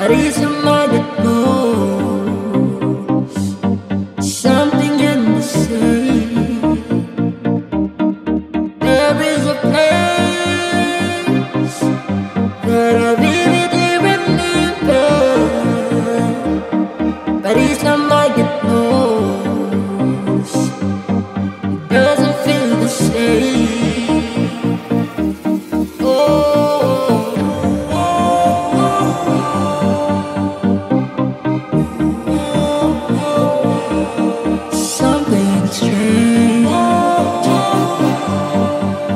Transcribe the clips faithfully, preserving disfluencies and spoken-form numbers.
but it's a mind that knows something in the sea. There is a place that I vividly remember, but it's a mind that knows it doesn't feel the same.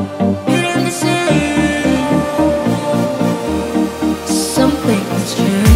Something's changed.